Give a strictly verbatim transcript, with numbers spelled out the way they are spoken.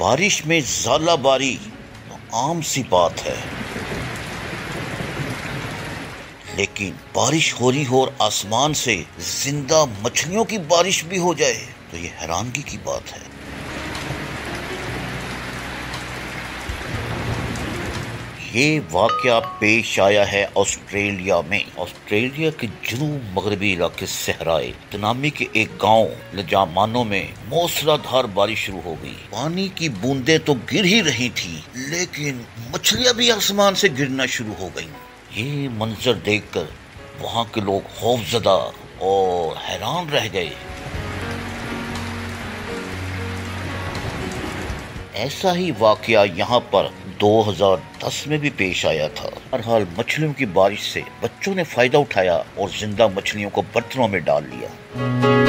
बारिश में ज़ालाबारी तो आम सी बात है, लेकिन बारिश हो रही हो और आसमान से जिंदा मछलियों की बारिश भी हो जाए तो ये हैरानगी की बात है। ये वाकया पेश आया है ऑस्ट्रेलिया में। ऑस्ट्रेलिया के जुनूब मगरबी इलाके सहराए तनामी के एक गांव लजामानो में मूसलाधार बारिश शुरू हो गई। पानी की बूंदें तो गिर ही रही थी, लेकिन मछलियां भी आसमान से गिरना शुरू हो गईं। ये मंजर देखकर वहां के लोग खौफजदा और हैरान रह गए। ऐसा ही वाकया यहाँ पर दो हज़ार दस में भी पेश आया था। बहरहाल मछलियों की बारिश से बच्चों ने फायदा उठाया और जिंदा मछलियों को बर्तनों में डाल लिया।